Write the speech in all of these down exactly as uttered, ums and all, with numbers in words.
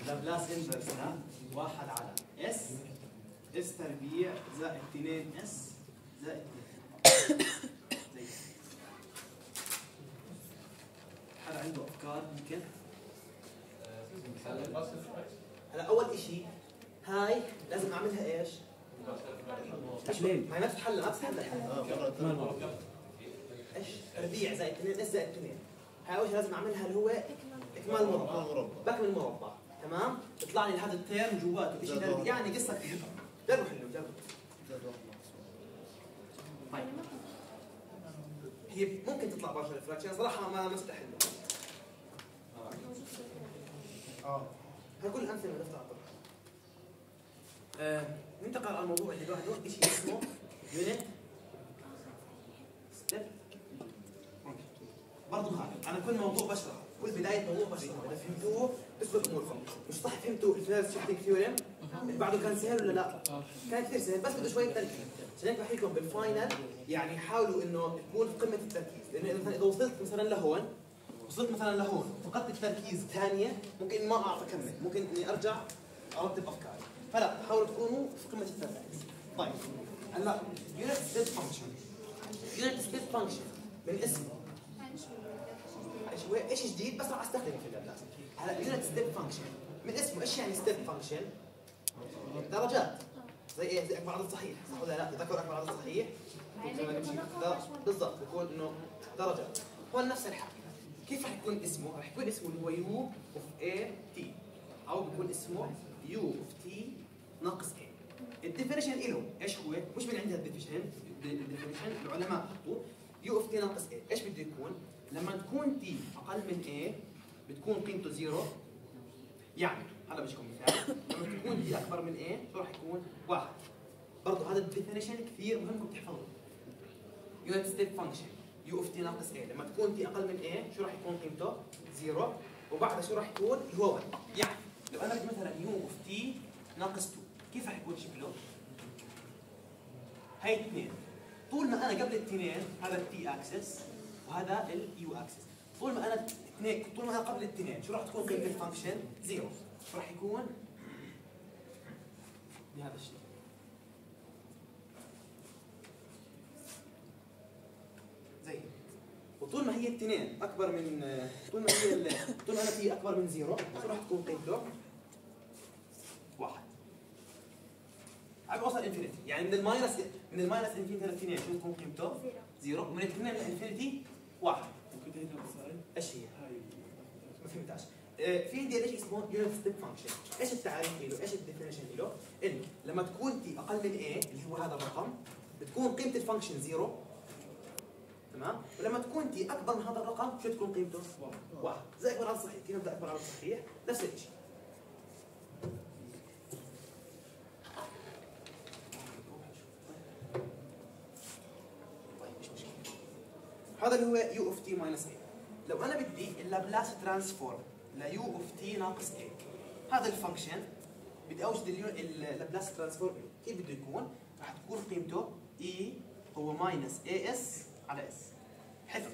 لابلاس انفرسها واحد على اس اس تربيع زائد اثنين اس زائد اثنين. زي حدا عنده افكار ممكن؟ هلا اول شيء هاي لازم اعملها ايش؟ تحليل. ما هي ما تتحلل ما تتحلل ايش؟ تربيع زائد اثنين اس زائد اثنين. هاي اول شيء لازم اعملها اللي هو اكمال مربع. بكمل مربع تمام؟ بيطلع لي هذا التيرم جواته شيء يعني قصه كثير. جربوا حلو جربوا. طيب هي ممكن تطلع بارشل فراكشن صراحه ما مستحيل. اه هاي كل الامثله اللي اعطيها. آه ننتقل على الموضوع اللي بعده شيء اسمه يونت ستيب. برضه هذا انا كل موضوع بشرحه كل بدايه موضوع بشرحه اذا فهمتوه بثبت اموركم. مش صح فهمتوا الفيرست شيفتنج ثيورم اللي بعده كان سهل ولا لا؟ كان كثير سهل بس بده شويه تركيز. عشان هيك بحكي لكم بالفاينل يعني حاولوا انه تكون في قمه التركيز لانه مثلا اذا وصلت مثلا لهون وصلت مثلا لهون فقدت التركيز ثانيه ممكن ما اعرف اكمل ممكن اني ارجع ارتب افكاري. فلا حاولوا تكونوا في قمه التركيز. طيب هلا يونت ستيب فانكشن يونت ستيب فانكشن من اسمه ايش جديد بس راح استخدمه في اللابلاس. هلا يونت ستيب فانكشن من اسمه ايش يعني ستيب فانكشن؟ درجات زي ايه؟ زي اكبر عدد صحيح صح ولا لا؟ تذكروا اكبر عدد صحيح؟ بالضبط بيكون انه درجات. هو نفس الحكي. كيف رح يكون اسمه؟ رح يكون اسمه اللي هو يو اوف اي تي او بيكون اسمه يو اوف تي ناقص اي. الديفينيشن له ايش هو؟ مش من عندها الديفينيشن الديفينيشن العلماء حطوا يو اوف تي ناقص اي. ايش بده يكون؟ لما تكون تي اقل من اي بتكون قيمته زيرو. يعني هلا بجيكم مثال لما تكون تي اكبر من اي شو راح يكون؟ واحد. برضه هذا الديفينيشن كثير مهم انكم تحفظوه. يونت ستيب فانكشن يو اوف تي ناقص اي لما تكون تي اقل من اي شو راح يكون قيمته؟ زيرو وبعدها شو راح يكون؟ اللي هو واحد. يعني لو انا بدي مثلا يو اوف تي ناقص اثنين كيف راح يكون شكله؟ هي اثنين طول ما انا قبل الاثنين هذا التي اكسس وهذا اليو اكسس طول ما انا اثنين طول ما انا قبل الاثنين شو راح تكون قيمه الفانكشن؟ زيرو. شو راح يكون؟ بهذا الشيء. زي وطول ما هي الاثنين اكبر من طول ما هي طول ما انا تي اكبر من زيرو شو راح تكون قيمته؟ واحد. عم اوصل انفينيتي يعني من الماينس من الماينس انفينيتي للاثنين شو تكون قيمته؟ زيرو ومن الاثنين للانفينيتي واحد. ممكن تعيد المسائل؟ ايش هي؟ ما فهمتهاش. في عندي شيء اسمه يونت ستيب فانكشن. ايش التعريف له؟ ايش الديفينيشن له؟ انه لما تكون تي اقل من A اللي هو هذا الرقم بتكون قيمه الفانكشن زيرو تمام؟ ولما تكون تي اكبر من هذا الرقم شو تكون قيمته؟ واحد. زي اكبر عدد صحيح. كيف نبدا اكبر عدد صحيح؟ نفس الشيء. هذا اللي هو يو اوف تي ماينس اي. لو انا بدي اللابلاس ترانسفورم ليو اوف تي ناقص اي هذا الفانكشن بدي اوجد اللابلاس ترانسفورم كيف بده يكون؟ راح تكون قيمته اي هو ماينس اي اس على اس. حفظ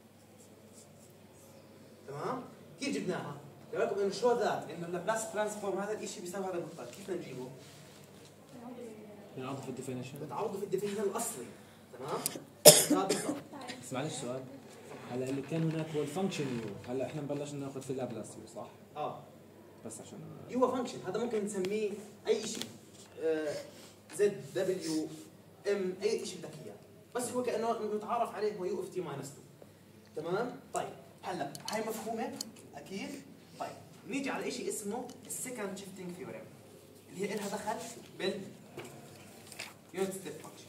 تمام؟ كيف جبناها؟ قال لكم انه شو ذات انه اللابلاس ترانسفورم هذا الشيء بيساوي هذا المقدار. كيف بدنا نجيبه؟ بنعوضه في الديفينيشن بتعوضه في الديفينيشن الاصلي تمام؟ هذا بالضبط. بس معلش سؤال هلا اللي كان هناك هو الفانكشن يو هلا احنا ببلشنا ناخذ في اللابلاس يو صح؟ اه بس عشان يو فانكشن هذا ممكن نسميه اي شيء زد دبليو ام اي شيء بدك اياه بس هو كانه متعارف عليه هو يو اوف تي ماينس اثنين تمام؟ طيب هلا هاي مفهومه اكيد؟ طيب نيجي على شيء اسمه السكند شيفتنج ثيورم اللي هي لها دخل بال يونت ستيب فانكشن.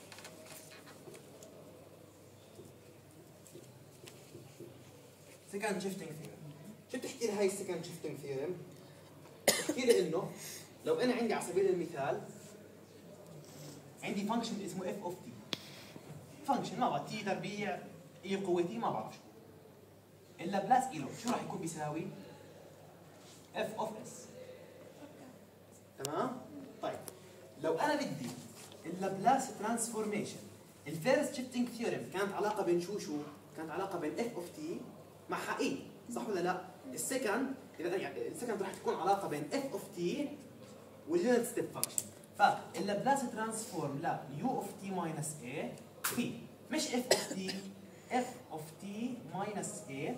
سكند شيفتنج ثيورم شو بتحكي لي هاي السكند شيفتنج ثيورم؟ بتحكي لي انه لو انا عندي على سبيل المثال عندي فانكشن اسمه اف اوف تي فانكشن ما بعرف تي تربيع اي قوه تي ما بعرف شو اللابلاس إله شو راح يكون بيساوي؟ اف اوف اس تمام؟ طيب لو انا بدي اللابلاس ترانسفورميشن الفيرست شيفتنج ثيورم كانت علاقه بين شو شو؟ كانت علاقه بين اف اوف تي مع اي صح ولا لا؟ السكند اذا يعني السكند سكند راح تكون علاقه بين اف اوف تي واليونت ستيب فانكشن. فاللابلاس ترانسفورم لا يو اوف تي ماينس اي في مش اف اوف تي، اف اوف تي ماينس اي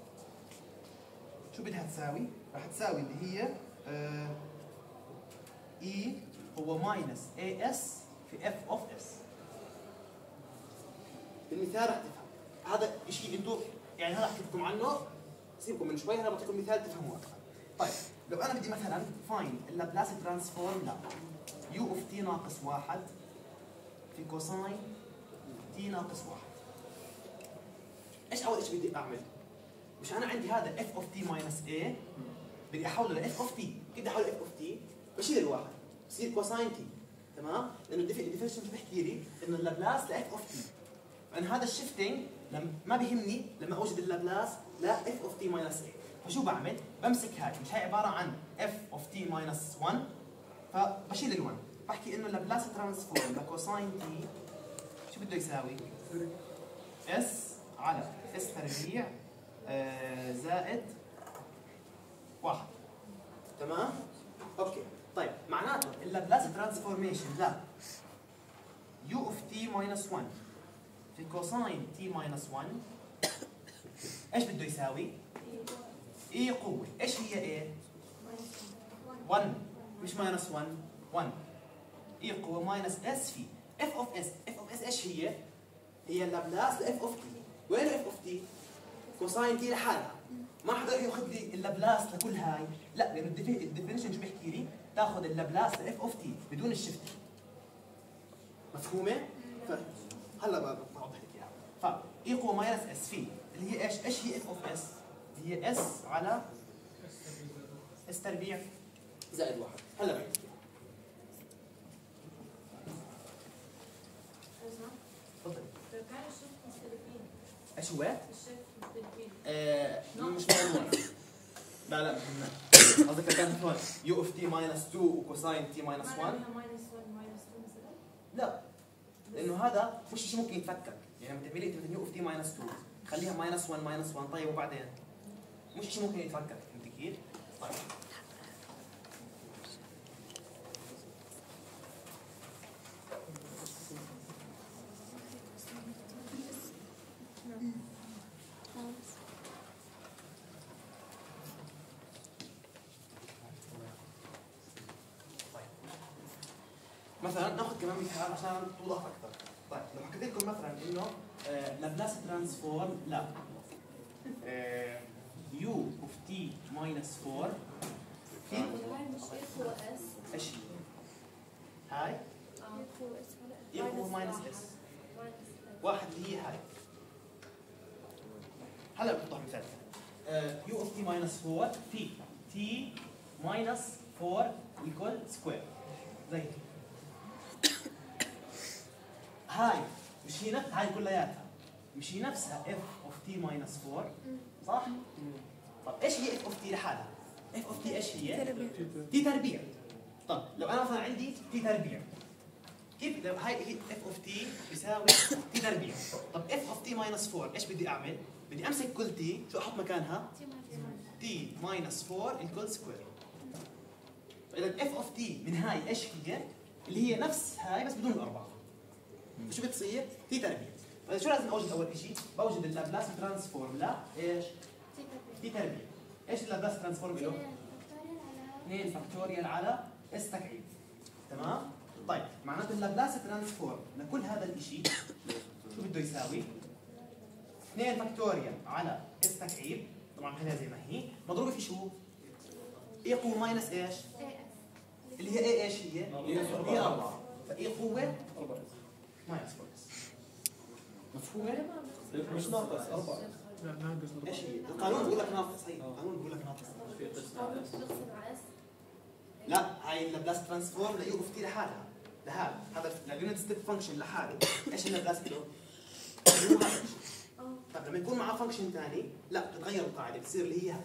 شو بدها تساوي؟ راح تساوي اللي هي اي هو ماينس اي اس في اف اوف اس. بالمثال راح تفهم هذا شيء انتم يعني هذا حكيت لكم عنه سيبكم من شوي، انا بعطيكم مثال تفهموه اكثر. طيب لو انا بدي مثلا فاين اللابلاس ترانسفورم لا يو اوف تي ناقص واحد في كوساين تي ناقص واحد، ايش اول شيء بدي اعمل؟ مش انا عندي هذا اف اوف تي ماينس اي بدي احوله لاف اوف تي، كيف بدي احوله لاف اوف تي؟ بشيل الواحد بصير كوساين تي، تمام؟ لانه الديفينيشن شو بيحكي لي؟ انه اللابلاس لاف اوف تي، فانا هذا الشيفتنج لما ما بيهمني لما اوجد اللابلاس لا اف اوف تي ماينس اي، فشو بعمل؟ بمسك هاي، مش هاي عباره عن اف اوف تي ماينس واحد، فبشيل ال1 بحكي انه اللابلاس ترانسفورم لكوساين تي شو بده يساوي؟ اس على اس تربيع آه زائد واحد، تمام؟ اوكي، طيب معناته اللابلاس ترانسفورميشن لا يو اوف تي ماينس واحد في كوساين تي ماينس واحد ايش بده يساوي؟ اي قوة، ايش هي ايه؟ واحد مش ماينس واحد، واحد اي قوة ماينس اس في اف اوف اس، اف اوف اس ايش هي؟ هي اللابلاس لاف اوف تي، وين اف اوف تي؟ كوساين تي لحالها، ما حدا ياخذ لي اللابلاس لكل هاي، لا لانه الديفينيشن شو بيحكي لي؟ تاخذ اللابلاس لاف اوف تي بدون الشيفت. مفهومة؟ هلا بوضح لك اياها. ف اي قوة ماينس اس في اللي هي ايش؟ ايش هي اف اوف اس؟ هي اس على اس تربيع زائد واحد. هلا بعيد تفضلي. ايش هو؟ آه مش مهم. لا لا مش مهم. قصدك كانت هون يو اوف تي ماينس اثنين وكوساين تي ماينس واحد؟ لا لانه هذا مش شيء ممكن يتفكك، يعني لما تعملي مثلا يو اوف تي ماينس اثنين خليها ماينس واحد ماينس واحد، طيب وبعدين؟ مش شيء ممكن يتفكك، فهمت كيف؟ طيب مثلا ناخذ كمان مثال عشان توضح اكثر. طيب لو حكيت لكم مثلا انه آه لابلاس ترانسفورم لا آه يو اوف تي ماينس أربعة في ايش هي؟ هاي اي هو ماينس اس واحد اللي هي هاي. هلا بوضح مثال يو اوف تي ماينس أربعة في تي ماينس أربعة ايكوال سكوير زي هاي مش هي نفس هاي كلياتها مش هي نفسها اف اوف تي ماينس أربعة صح؟ طب ايش هي اف اوف تي لحالها؟ اف اوف تي ايش هي؟ تي تربيع. طب لو انا مثلا عندي تي تربيع كيف لو هاي هي اف اوف تي بيساوي تي تربيع، طب اف اوف تي ماينس أربعة ايش بدي اعمل؟ بدي امسك كل تي شو احط مكانها؟ تي ماينس أربعة ايكوال سكوير. فاذا اف اوف تي من هاي ايش هي؟ اللي هي نفس هاي بس بدون الاربعه. فشو بتصير؟ تي تربيع. فاذا شو لازم اوجد اول شيء؟ بوجد اللابلاس ترانسفورم لا ايش؟ تي تربيع. ايش اللابلاس ترانسفورم له؟ اثنين فاكتوريال على اس تكعيب. تمام؟ طيب معناته اللابلاس ترانسفورم لكل هذا الشيء شو بده يساوي؟ اثنين فاكتوريال على اس تكعيب، طبعا خليها زي ما هي، مضروبه في شو؟ اي قوه ماينس ايش؟ اللي هي اي ايش هي؟ هي أربعة. فاي قوه ماينس أربعة. مفهومه؟ مش ناقص أربعة. ايش هي؟ القانون بيقول لك ناقص، هي القانون بيقول لك ناقص. لا هاي اللابلاس ترانسفورم ليو اوف تي لحالها، لهذا هذا اليونت ستيب فانكشن لحاله، ايش اللابلاس له؟ طيب لما يكون معاه فانكشن ثاني لا بتتغير القاعده بتصير اللي هي هاي.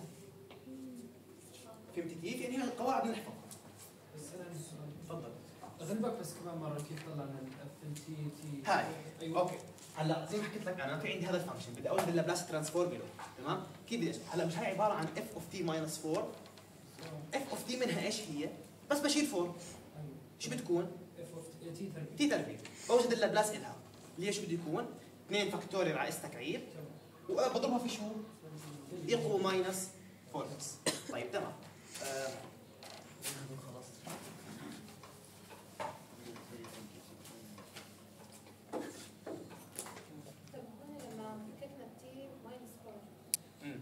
فهمت كيف؟ يعني هي القواعد بنحفظها. بس انا عندي سؤال. تفضل. اغلبك بس كمان مره كيف طلعنا الاف تي تي هاي ايوه اوكي. هلا زي ما حكيت لك انا في عندي هذا الفانكشن بدي اوجد اللابلاس ترانسفورم له، تمام؟ كيف بدي أشوف؟ هلا مش هي عباره عن اف اوف تي ماينس أربعة اف اوف تي منها ايش هي؟ بس بشيل فور شو بتكون؟ اف اوف تي تربيع. تي تربيع. بوجد اللابلاس الها اللي هي شو بده يكون؟ اثنين فاكتوريال على اس تكعيب وبضربها في شو؟ اي قوة ماينس فور اكس. طيب تمام. آه خلاص. طب هون لما فككنا تي ماينس فور امم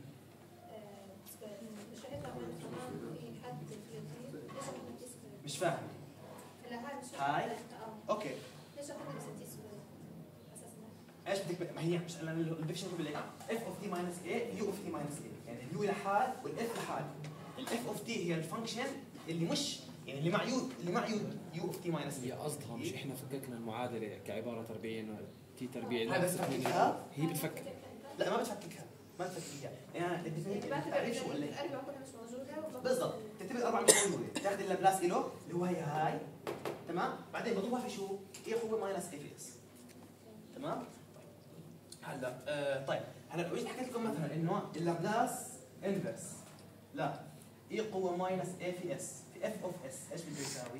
مش رح يطلع معنا كمان في حد في تي ليش اخذنا تي سكوير؟ مش فاهم. هلا هاي مش هاي؟ اه اوكي. ليش اخذنا بس تي سكوير؟ اساسا ايش بدك؟ ما هي مش انا الديفيشن بقول لك اف اوف تي ماينس اي يو اوف تي ماينس اي، يعني اليو لحال والاف لحال. الاف اوف تي هي الفانكشن اللي مش يعني اللي مع يو اللي مع يو يو اوف تي ماينس هي اي. قصدها مش احنا فككنا المعادله كعباره تربيعيه تي تربيع هذا ناقص بتفككها؟ هي بتفكك. لا ما بتفككها ما بتفككها يعني الديفيشن بعتبر بتعرف شو ولا الاربعه كلها مش موجوده وباخذ- بالضبط تعتبر الاربعه مش موجوده، تاخذ اللابلاس له اللي هو هي هاي تمام، بعدين بضربها في شو؟ اي قوه ماينس اي في اس تمام؟ هلا آه طيب هلا لو اجيت حكيت لكم مثلا انه اللابلاس انفرس لا اي قوه ماينس اي في اس في اف اوف اس ايش بده يساوي؟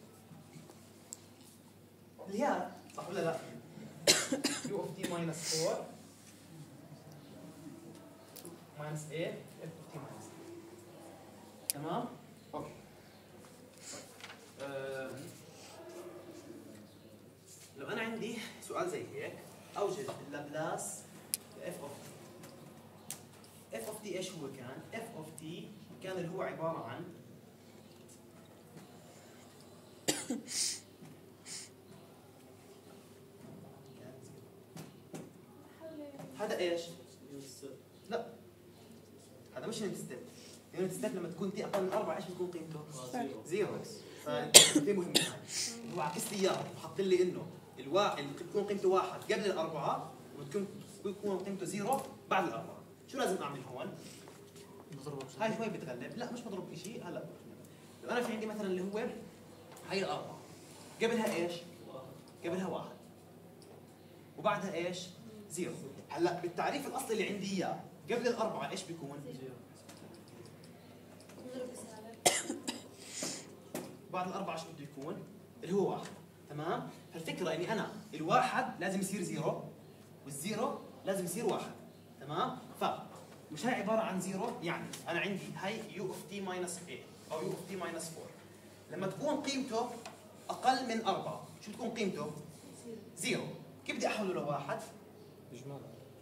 الياء صح ولا لا؟ يو اوف تي ماينس فور ماينس اي اف اوف تي ماينس تمام؟ اوكي. آه، لو انا عندي سؤال زي هيك اوجد اللابلاس اف اوف تي. اف اوف تي ايش هو كان؟ اف اوف تي كان اللي هو عباره عن هذا ايش؟ لا هذا مش يونت ستيب. يونت ستيب لما تكون تي اقل من أربعة ايش بتكون قيمته؟ زيرو. فكثير مهم هاي. هو عكس لي اياها وحط لي انه الواحد اللي بتكون قيمته واحد قبل الأربعة وبتكون بتكون قيمته زيرو بعد الأربعة. شو لازم أعمل هون؟ هاي شوي بتغلب، لا مش مضروب بشيء هلا. لو أنا في عندي مثلا اللي هو هاي الأربعة قبلها ايش؟ قبلها واحد وبعدها ايش؟ زيرو. هلا بالتعريف الأصلي اللي عندي إياه قبل الأربعة ايش بيكون؟ نضرب بسالب. بعد الأربعة شو بده يكون؟ اللي هو واحد تمام؟ فالفكرة إني أنا الواحد لازم يصير زيرو والزيرو لازم يصير واحد تمام؟ فمش هاي عبارة عن زيرو، يعني أنا عندي هاي يو اوف تي ماينس اي أو يو اوف تي ماينس فور. لما تكون قيمته أقل من أربعة شو تكون قيمته؟ زيرو. كيف بدي أحوله لواحد؟ بجمع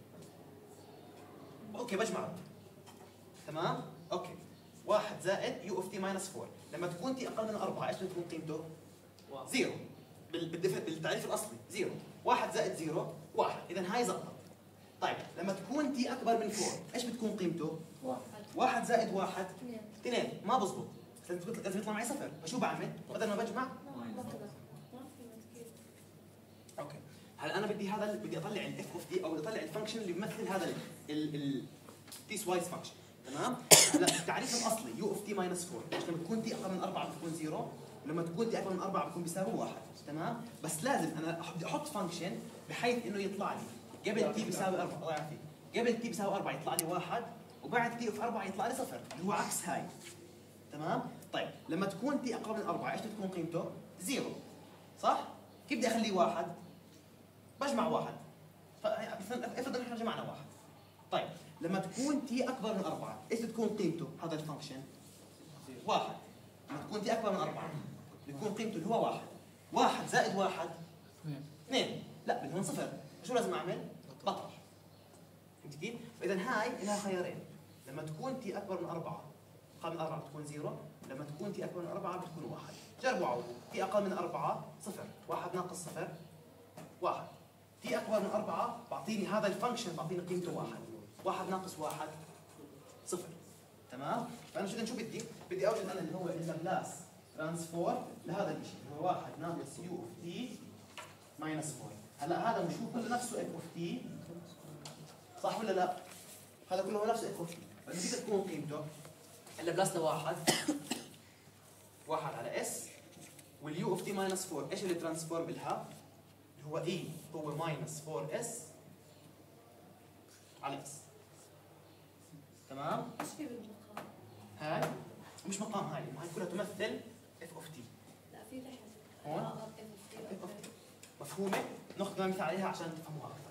اوكي بجمعه تمام؟ اوكي واحد زائد يو اوف تي ماينس فور. لما تكون تي اقل من أربعة ايش بتكون قيمته؟ زيرو. بال- بالدف- بالتعريف الاصلي زيرو. واحد زائد زيرو واحد، اذا هاي زبطت. طيب لما تكون تي اكبر من فور ايش بتكون قيمته؟ واحد. واحد زائد واحد اثنين. اثنين. ما بزبط، لازم تطلع- لازم يطلع معي صفر. فشو بعمل؟ بدل ما بجمع ما بطلع. ما في كيف. اوكي. هلا انا بدي هذا ال- بدي اطلع الاف اوف تي او بدي اطلع الفانكشن اللي بيمثل هذا ال بيس وايز فانكشن تمام؟ هلا التعريف الاصلي يو اوف تي ماينس فور، ليش؟ لما تكون تي اقل من أربعة بتكون زيرو، ولما تكون تي اكبر من أربعة بتكون بيساوي واحد تمام؟ بس لازم انا أح- بدي احط فانكشن بحيث انه يطلع لي قبل تي بيساوي أربعة، الله يعافيك، قبل تي بيساوي أربعة يطلع لي واحد، وبعد تي اوف أربعة يطلع لي صفر، اللي هو عكس هاي تمام؟ طيب لما تكون تي اقل من أربعة ايش بتكون قيمته؟ زيرو صح؟ كيف بدي اخليه واحد؟ بجمع واحد. فافرض ان احنا جمعنا واحد. طيب لما تكون تي اكبر من أربعة ايش بتكون قيمته هذا الفانكشن؟ واحد. لما تكون تي اكبر من أربعة بتكون قيمته اللي هو واحد. واحد زائد واحد اثنين. لا بدهم صفر. شو لازم اعمل؟ بطرح. فهمت كيف؟ فاذا هاي لها خيارين. لما تكون تي اكبر من أربعة اقل من أربعة بتكون زيرو، لما تكون تي اكبر من أربعة بتكون واحد. جربوا عوضوا. تي اقل من أربعة صفر، واحد ناقص صفر واحد. تي اكبر من أربعة بعطيني هذا الفانكشن بعطيني قيمته واحد. واحد ناقص واحد صفر تمام؟ فانا شو شو بدي؟ بدي اوجد انا اللي هو اللابلاس ترانسفورم لهذا الشيء اللي هو واحد ناقص يو اوف تي ماينس فور. هلا هذا بنشوف كله نفسه اف اوف تي صح ولا لا؟ هذا كله هو نفسه اف اوف تي، فبدي تكون قيمته اللابلاس لواحد واحد على اس، واليو اوف تي ماينس فور ايش اللي ترانسفورم لها؟ اللي هو اي هو ماينس فور اس على اس تمام؟ ايش في بالمقام؟ هاي مش مقام هاي، هاي كلها تمثل اف اوف تي. لا في تحت هون؟ اه اف F of T. مفهومه؟ ناخذ كمان مثال عليها عشان تفهموها اكثر.